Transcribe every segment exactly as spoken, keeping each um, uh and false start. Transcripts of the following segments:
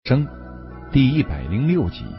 生第一百零六集。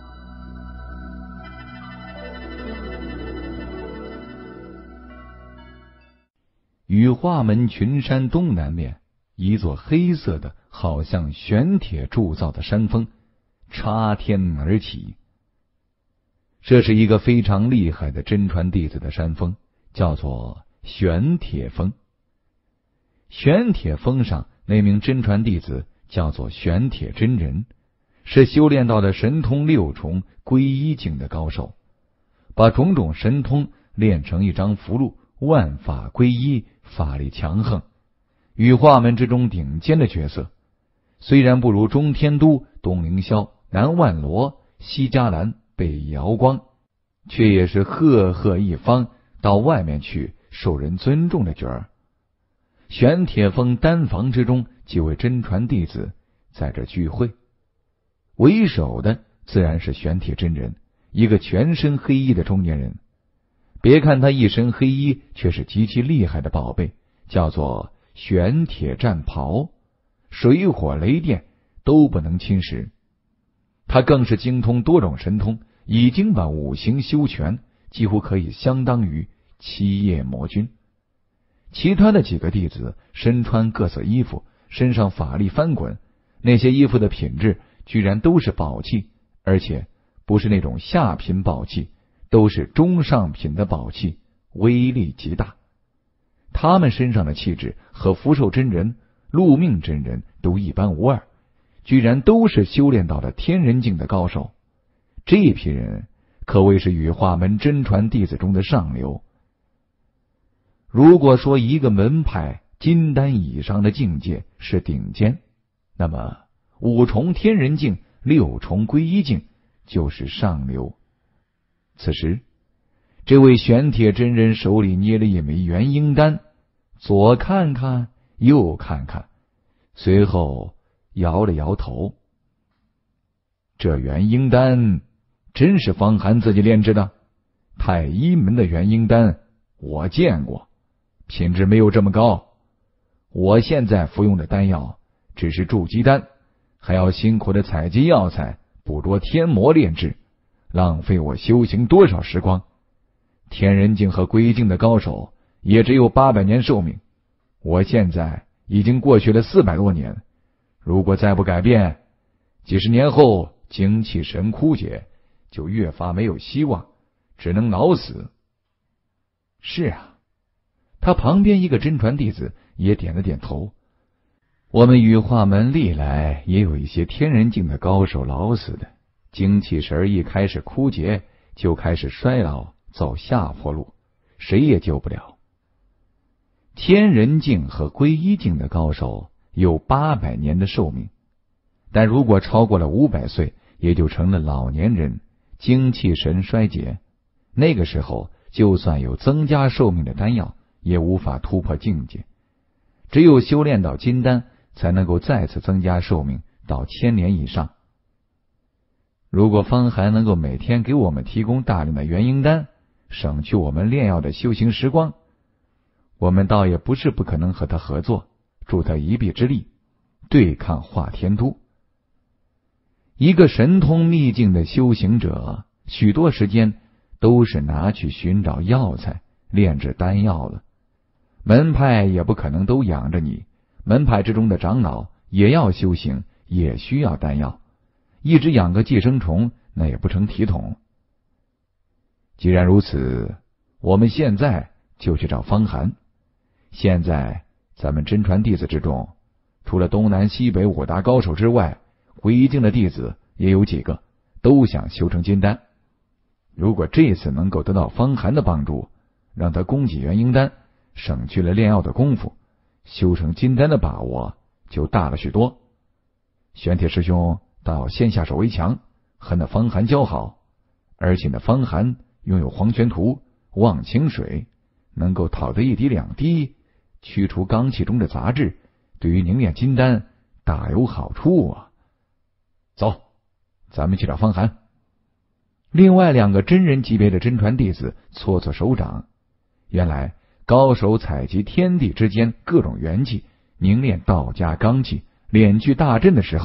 羽化门群山东南面，一座黑色的好像玄铁铸造的山峰插天而起。这是一个非常厉害的真传弟子的山峰，叫做玄铁峰。玄铁峰上那名真传弟子叫做玄铁真人，是修炼到了神通六重归一境的高手，把种种神通练成一张符箓，万法归一，法力强横，羽化门之中顶尖的角色。虽然不如中天都、东凌霄、南万罗、西迦兰、北瑶光，却也是赫赫一方，到外面去受人尊重的角儿。玄铁峰丹房之中，几位真传弟子在这聚会，为首的自然是玄铁真人，一个全身黑衣的中年人。别看他一身黑衣，却是极其厉害的宝贝，叫做玄铁战袍，水火雷电都不能侵蚀。他更是精通多种神通，已经把五行修全，几乎可以相当于七叶魔君。其他的几个弟子身穿各色衣服，身上法力翻滚，那些衣服的品质居然都是宝器，而且不是那种下品宝器，都是中上品的宝器，威力极大。他们身上的气质和福寿真人、陆命真人都一般无二，居然都是修炼到了天人境的高手。这批人可谓是羽化门真传弟子中的上流。如果说一个门派金丹以上的境界是顶尖，那么五重天人境、六重归一境就是上流。此时，这位玄铁真人手里捏了一枚元婴丹，左看看，右看看，随后摇了摇头。这元婴丹真是方寒自己炼制的？太医门的元婴丹我见过，品质没有这么高。我现在服用的丹药只是筑基丹，还要辛苦的采集药材，捕捉天魔炼制，浪费我修行多少时光。天人境和归境的高手也只有八百年寿命，我现在已经过去了四百多年，如果再不改变，几十年后精气神枯竭，就越发没有希望，只能老死。是啊，他旁边一个真传弟子也点了点头。我们羽化门历来也有一些天人境的高手老死的，精气神一开始枯竭，就开始衰老，走下坡路，谁也救不了。天人境和归一境的高手有八百年的寿命，但如果超过了五百岁，也就成了老年人，精气神衰竭。那个时候，就算有增加寿命的丹药，也无法突破境界。只有修炼到金丹，才能够再次增加寿命到千年以上。如果方寒能够每天给我们提供大量的元婴丹，省去我们炼药的修行时光，我们倒也不是不可能和他合作，助他一臂之力，对抗华天都。一个神通秘境的修行者，许多时间都是拿去寻找药材，炼制丹药了。门派也不可能都养着你，门派之中的长老也要修行，也需要丹药，一直养个寄生虫，那也不成体统。既然如此，我们现在就去找方寒。现在咱们真传弟子之中，除了东南西北五大高手之外，归一境的弟子也有几个，都想修成金丹。如果这次能够得到方寒的帮助，让他供给元婴丹，省去了炼药的功夫，修成金丹的把握就大了许多。玄铁师兄倒先下手为强，和那方寒交好，而且那方寒拥有黄泉图、忘情水，能够讨得一滴两滴，驱除罡气中的杂质，对于凝练金丹大有好处啊！走，咱们去找方寒。另外两个真人级别的真传弟子搓搓手掌，原来高手采集天地之间各种元气，凝练道家罡气，敛聚大阵的时候，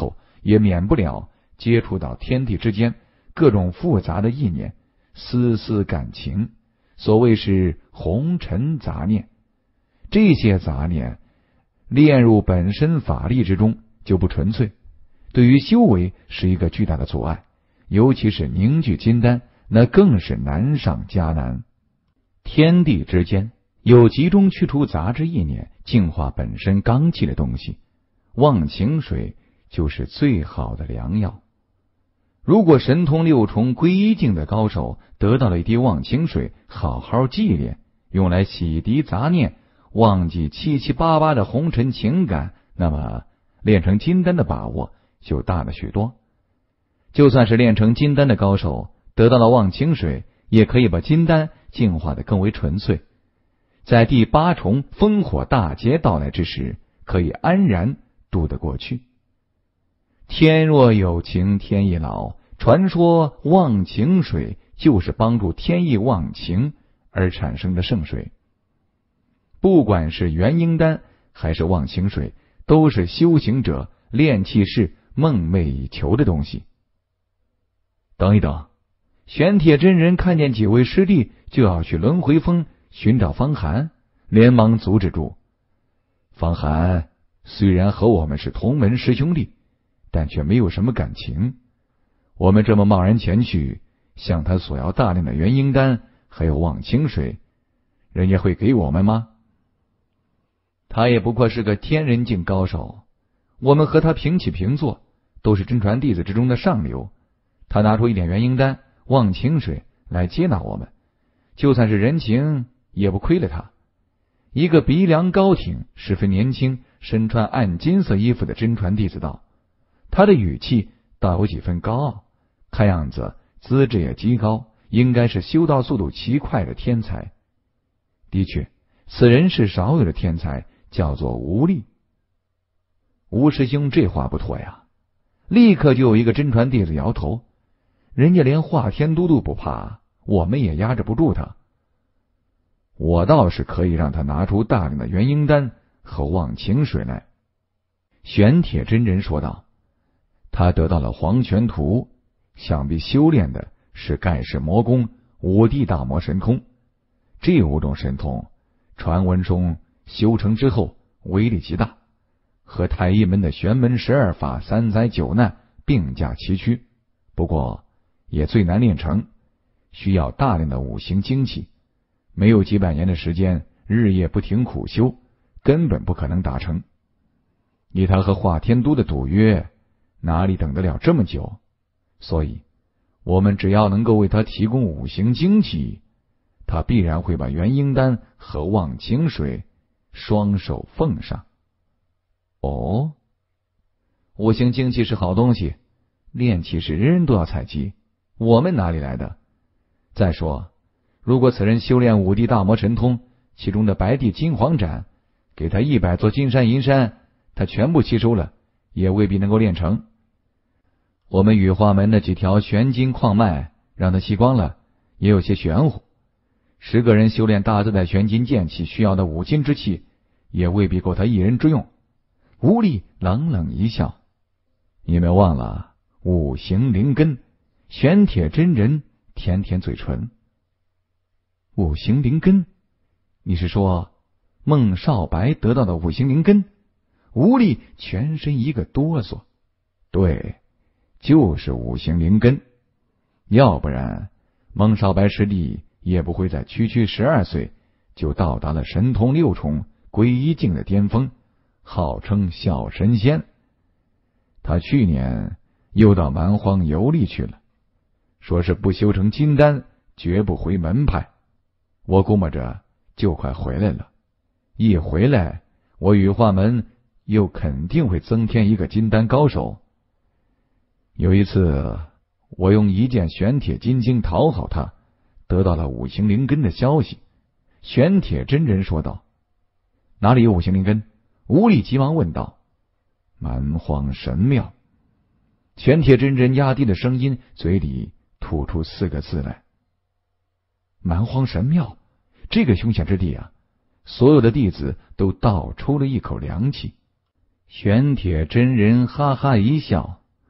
也免不了接触到天地之间各种复杂的意念、丝丝感情，所谓是红尘杂念。这些杂念炼入本身法力之中就不纯粹，对于修为是一个巨大的阻碍，尤其是凝聚金丹，那更是难上加难。天地之间有集中去除杂质意念、净化本身罡气的东西，忘情水就是最好的良药。如果神通六重归一境的高手得到了一滴忘情水，好好祭炼，用来洗涤杂念，忘记七七八八的红尘情感，那么炼成金丹的把握就大了许多。就算是炼成金丹的高手得到了忘情水，也可以把金丹净化得更为纯粹，在第八重烽火大劫到来之时，可以安然度得过去。天若有情天亦老，传说忘情水就是帮助天意忘情而产生的圣水。不管是元婴丹还是忘情水，都是修行者炼气士梦寐以求的东西。等一等，玄铁真人看见几位师弟就要去轮回峰寻找方寒，连忙阻止住。方寒虽然和我们是同门师兄弟，但却没有什么感情。我们这么贸然前去，向他索要大量的元婴丹还有忘情水，人家会给我们吗？他也不过是个天人境高手，我们和他平起平坐，都是真传弟子之中的上流。他拿出一点元婴丹、忘情水来接纳我们，就算是人情也不亏了他。一个鼻梁高挺、十分年轻、身穿暗金色衣服的真传弟子道，他的语气倒有几分高傲，看样子资质也极高，应该是修道速度奇快的天才。的确，此人是少有的天才，叫做吴力。吴师兄这话不妥呀！立刻就有一个真传弟子摇头，人家连华天都督不怕，我们也压制不住他。我倒是可以让他拿出大量的元婴丹和忘情水来。玄铁真人说道，他得到了黄泉图，想必修炼的是盖世魔功五地大魔神通。这五种神通传闻中修成之后威力极大，和太一门的玄门十二法、三灾九难并驾齐驱，不过也最难炼成，需要大量的五行精气，没有几百年的时间，日夜不停苦修，根本不可能达成。以他和华天都的赌约，哪里等得了这么久？所以我们只要能够为他提供五行精气，他必然会把元婴丹和忘情水双手奉上。哦，五行精气是好东西，炼气是人人都要采集，我们哪里来的？再说，如果此人修炼五地大魔神通，其中的白地金黄斩，给他一百座金山银山，他全部吸收了，也未必能够炼成。我们羽化门的几条玄金矿脉，让他吸光了，也有些玄乎。十个人修炼大自在玄金剑气需要的五金之气，也未必够他一人之用。吴力冷冷一笑，你们忘了五行灵根？玄铁真人舔舔嘴唇。五行灵根？你是说孟少白得到的五行灵根？吴力全身一个哆嗦。对，就是五行灵根，要不然孟少白师弟也不会在区区十二岁就到达了神通六重归一境的巅峰，号称小神仙。他去年又到蛮荒游历去了，说是不修成金丹绝不回门派。我估摸着就快回来了，一回来我羽化门又肯定会增添一个金丹高手。有一次我用一件玄铁金经讨好他，得到了五行灵根的消息。玄铁真人说道，哪里有五行灵根？吴力急忙问道。蛮荒神庙。玄铁真人压低了声音，嘴里吐出四个字来。蛮荒神庙，这个凶险之地啊！所有的弟子都倒抽了一口凉气。玄铁真人哈哈一笑，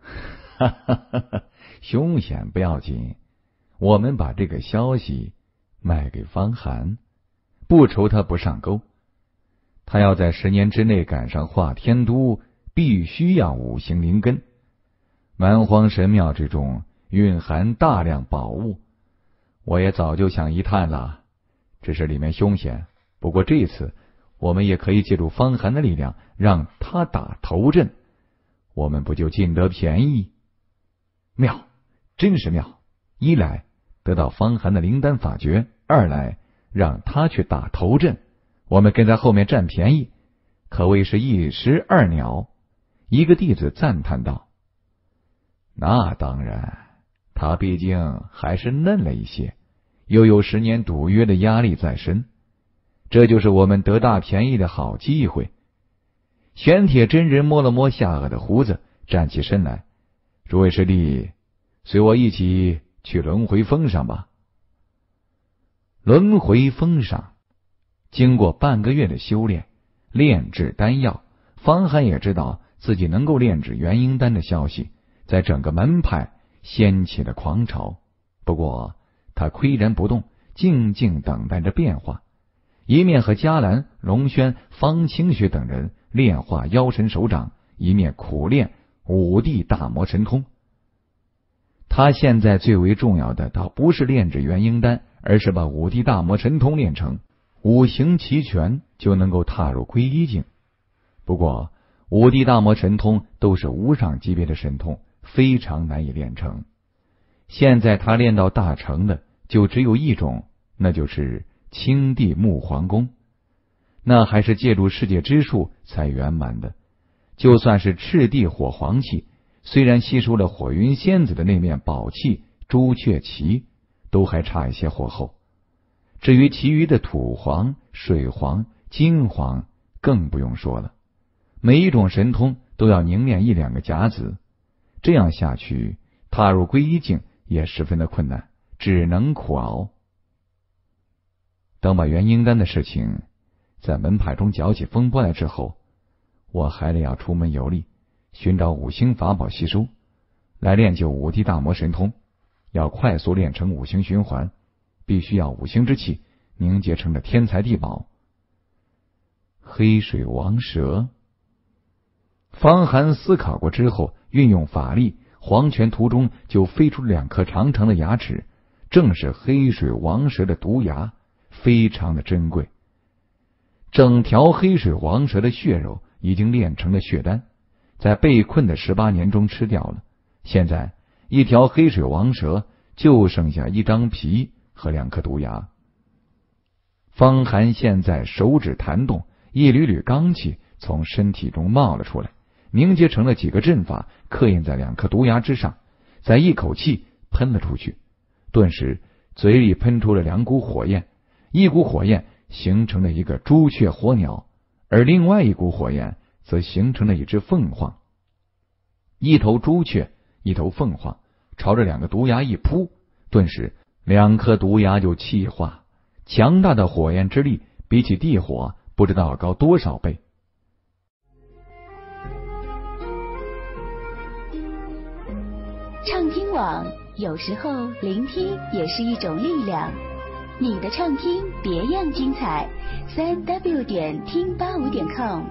哈哈哈哈，凶险不要紧，我们把这个消息卖给方寒，不愁他不上钩。他要在十年之内赶上华天都，必须要五行灵根。蛮荒神庙之中蕴含大量宝物，我也早就想一探了，只是里面凶险。不过这次我们也可以借助方寒的力量，让他打头阵，我们不就尽得便宜？妙，真是妙！一来得到方寒的灵丹法诀，二来让他去打头阵，我们跟在后面占便宜，可谓是一石二鸟。一个弟子赞叹道：那当然，他毕竟还是嫩了一些，又有十年赌约的压力在身，这就是我们得大便宜的好机会。玄铁真人摸了摸下颚的胡子，站起身来：诸位师弟，随我一起去轮回峰上吧。轮回峰上，经过半个月的修炼，炼制丹药，方寒也知道自己能够炼制元婴丹的消息，在整个门派掀起了狂潮。不过他岿然不动，静静等待着变化，一面和迦兰、龙轩、方清雪等人炼化妖神手掌，一面苦练五帝大魔神通。他现在最为重要的倒不是炼制元婴丹，而是把五帝大魔神通练成，五行齐全，就能够踏入归一境。不过五帝大魔神通都是无上级别的神通，非常难以炼成。现在他练到大成的就只有一种，那就是青帝木皇功，那还是借助世界之术才圆满的。就算是赤帝火皇器，虽然吸收了火云仙子的那面宝器朱雀旗，都还差一些火候。至于其余的土皇、水皇、金皇，更不用说了。每一种神通都要凝练一两个甲子，这样下去，踏入归一境也十分的困难，只能苦熬。等把元婴丹的事情在门派中搅起风波来之后，我还得要出门游历，寻找五行法宝吸收，来练就五帝大魔神通。要快速练成五行循环，必须要五行之气凝结成的天才地宝。黑水王蛇，方寒思考过之后，运用法力，黄泉途中就飞出两颗长长的牙齿，正是黑水王蛇的毒牙，非常的珍贵。整条黑水王蛇的血肉已经炼成了血丹，在被困的十八年中吃掉了。现在一条黑水王蛇就剩下一张皮和两颗毒牙。方寒现在手指弹动，一缕缕罡气从身体中冒了出来，凝结成了几个阵法，刻印在两颗毒牙之上，再一口气喷了出去。顿时嘴里喷出了两股火焰，一股火焰形成了一个朱雀火鸟，而另外一股火焰则形成了一只凤凰。一头朱雀，一头凤凰，朝着两个毒牙一扑，顿时两颗毒牙就气化。强大的火焰之力比起地火不知道高多少倍。 畅听网，有时候聆听也是一种力量。你的畅听别样精彩，三 w 点听八五点 com。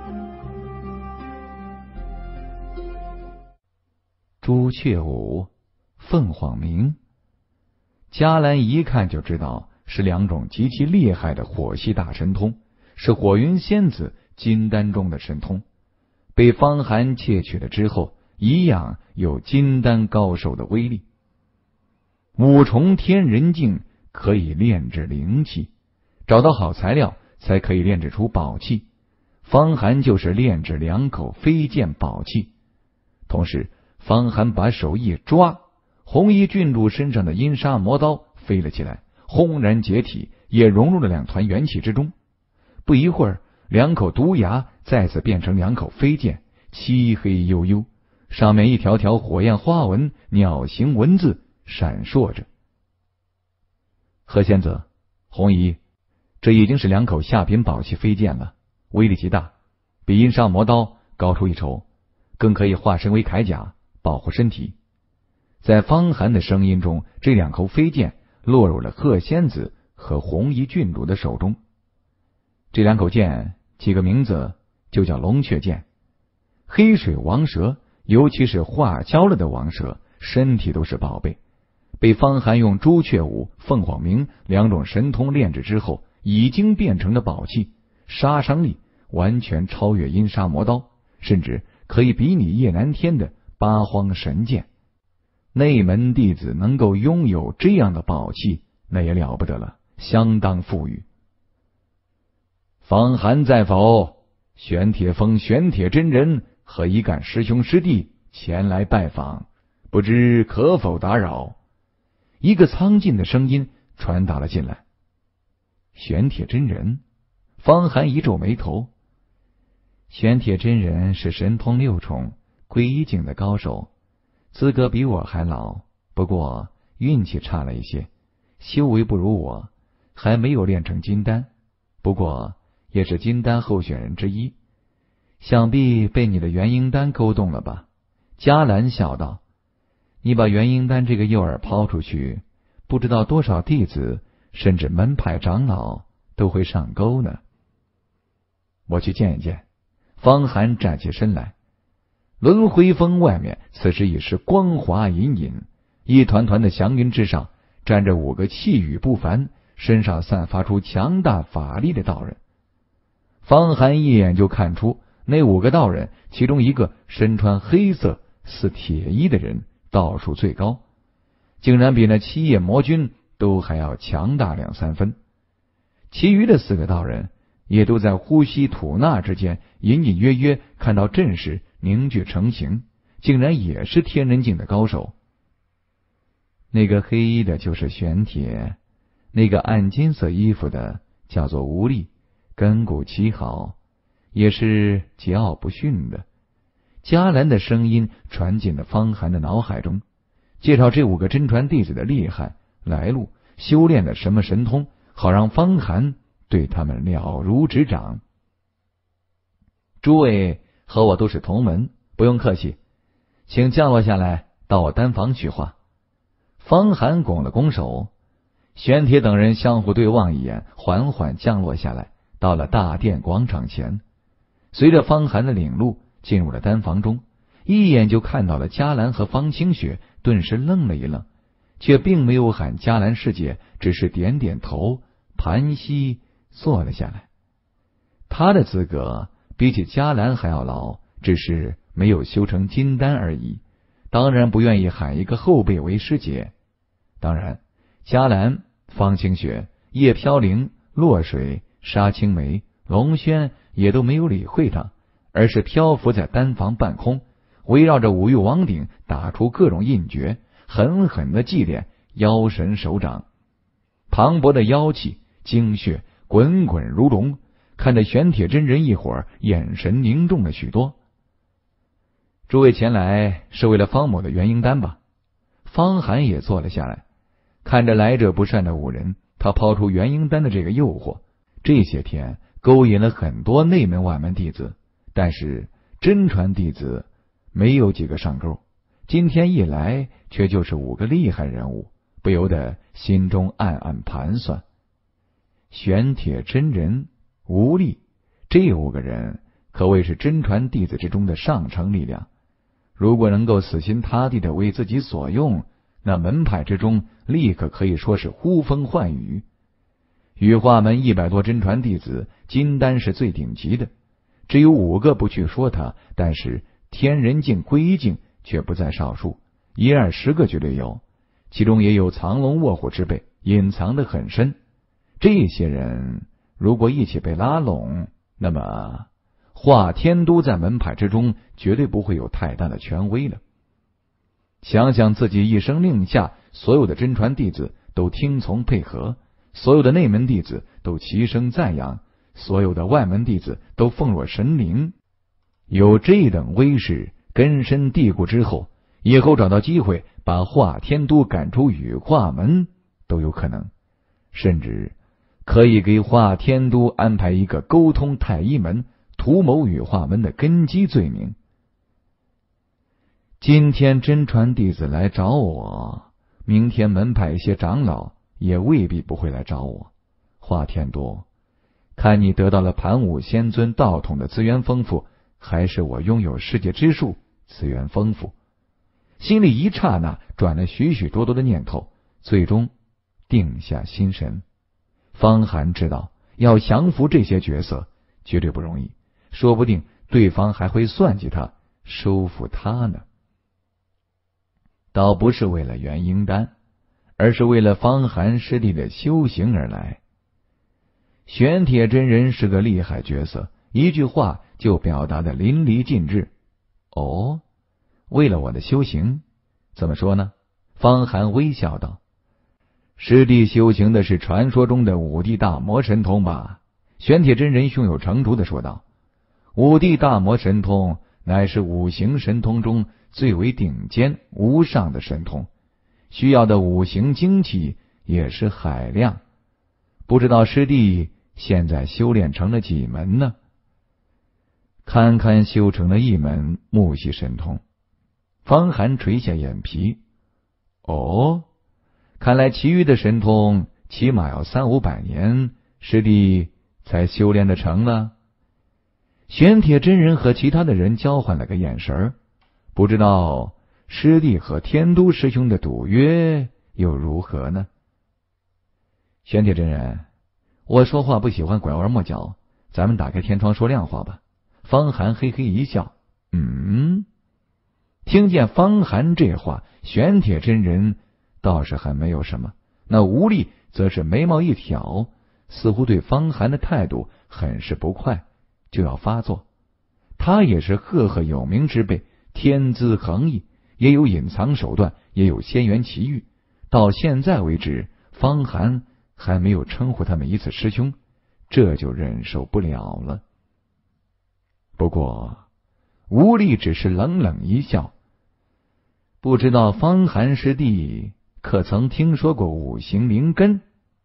朱雀舞，凤凰鸣，迦兰一看就知道是两种极其厉害的火系大神通，是火云仙子金丹中的神通，被方寒窃取了之后，一样有金丹高手的威力。五重天人境可以炼制灵气，找到好材料才可以炼制出宝器。方寒就是炼制两口飞剑宝器。同时方寒把手一抓，红衣郡主身上的阴杀魔刀飞了起来，轰然解体，也融入了两团元气之中。不一会儿，两口毒牙再次变成两口飞剑，漆黑幽幽，上面一条条火焰花纹、鸟形文字闪烁着。何仙子，红衣，这已经是两口下品宝器飞剑了，威力极大，比阴杀魔刀高出一筹，更可以化身为铠甲保护身体。 在方寒的声音中，这两口飞剑落入了贺仙子和红衣郡主的手中。这两口剑起个名字就叫龙雀剑。黑水王蛇，尤其是化蛟了的王蛇，身体都是宝贝，被方寒用朱雀舞、凤凰鸣两种神通炼制之后，已经变成了宝器，杀伤力完全超越阴杀魔刀，甚至可以比拟叶南天的八荒神剑。内门弟子能够拥有这样的宝器，那也了不得了，相当富裕。方寒在否？玄铁峰玄铁真人和一干师兄师弟前来拜访，不知可否打扰？一个苍劲的声音传达了进来。玄铁真人，方寒一皱眉头。玄铁真人是神通六重归一境的高手，资格比我还老，不过运气差了一些，修为不如我，还没有练成金丹，不过也是金丹候选人之一，想必被你的元婴丹勾动了吧？迦兰笑道：你把元婴丹这个诱饵抛出去，不知道多少弟子甚至门派长老都会上钩呢。我去见一见。方寒站起身来。轮回峰外面此时已是光华隐隐，一团团的祥云之上站着五个气宇不凡、身上散发出强大法力的道人。方寒一眼就看出那五个道人，其中一个身穿黑色似铁衣的人道术最高，竟然比那七叶魔君都还要强大两三分。其余的四个道人也都在呼吸吐纳之间，隐隐约约看到阵势凝聚成形，竟然也是天人境的高手。那个黑衣的就是玄铁，那个暗金色衣服的叫做吴力，根骨奇好，也是桀骜不驯的。迦兰的声音传进了方寒的脑海中，介绍这五个真传弟子的厉害来路，修炼了什么神通，好让方寒对他们了如指掌。诸位和我都是同门，不用客气，请降落下来，到我丹房去话。方寒拱了拱手，玄铁等人相互对望一眼，缓缓降落下来，到了大殿广场前。随着方寒的领路，进入了丹房中，一眼就看到了迦兰和方清雪，顿时愣了一愣，却并没有喊迦兰师姐，只是点点头，盘膝坐了下来。他的资格比起迦兰还要老，只是没有修成金丹而已，当然不愿意喊一个后辈为师姐。当然，迦兰、方清雪、叶飘零、落水、沙青梅、龙轩也都没有理会他，而是漂浮在丹房半空，围绕着五岳王鼎打出各种印诀，狠狠的祭炼妖神手掌。磅礴的妖气精血滚滚如龙，看着玄铁真人一伙儿眼神凝重了许多。诸位前来是为了方某的元婴丹吧？方寒也坐了下来，看着来者不善的五人，他抛出元婴丹的这个诱惑，这些天勾引了很多内门外门弟子，但是真传弟子没有几个上钩，今天一来却就是五个厉害人物，不由得心中暗暗盘算。玄铁真人、吴力，这五个人可谓是真传弟子之中的上乘力量，如果能够死心塌地的为自己所用，那门派之中立刻可以说是呼风唤雨。羽化门一百多真传弟子，金丹是最顶级的，只有五个不去说他，但是天人境、归一境却不在少数，一二十个绝对有，其中也有藏龙卧虎之辈，隐藏得很深。这些人如果一起被拉拢，那么华天都在门派之中绝对不会有太大的权威了。想想自己一声令下，所有的真传弟子都听从配合，所有的内门弟子都齐声赞扬，所有的外门弟子都奉若神灵，有这等威势根深蒂固之后，以后找到机会把华天都赶出羽化门都有可能，甚至可以给华天都安排一个沟通太一门、图谋羽化门的根基罪名。 今天真传弟子来找我，明天门派一些长老也未必不会来找我。话添多，看你得到了盘武仙尊道统的资源丰富，还是我拥有世界之树资源丰富。心里一刹那转了许许多多的念头，最终定下心神。方寒知道要降服这些角色绝对不容易，说不定对方还会算计他，收服他呢。倒不是为了元婴丹，而是为了方寒师弟的修行而来。玄铁真人是个厉害角色，一句话就表达的淋漓尽致。哦，为了我的修行？怎么说呢？方寒微笑道：师弟修行的是传说中的五帝大魔神通吧？玄铁真人胸有成竹的说道：五帝大魔神通乃是五行神通中最为顶尖无上的神通，需要的五行精气也是海量。不知道师弟现在修炼成了几门呢？堪堪修成了一门木系神通。方寒垂下眼皮，哦，看来其余的神通起码要三五百年，师弟才修炼得成了。玄铁真人和其他的人交换了个眼神，不知道师弟和天都师兄的赌约又如何呢？玄铁真人，我说话不喜欢拐弯抹角，咱们打开天窗说亮话吧。方寒嘿嘿一笑，嗯。听见方寒这话，玄铁真人倒是还没有什么，那吴力则是眉毛一挑，似乎对方寒的态度很是不快，就要发作。他也是赫赫有名之辈，天资横溢，也有隐藏手段，也有仙源奇遇。到现在为止，方寒还没有称呼他们一次师兄，这就忍受不了了。不过吴力只是冷冷一笑，不知道方寒师弟可曾听说过五行灵根？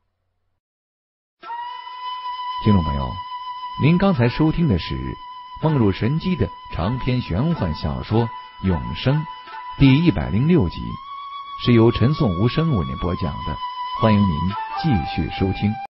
听众朋友，您刚才收听的是梦入神机的长篇玄幻小说《永生》第一百零六集，是由陈颂无声为您播讲的，欢迎您继续收听。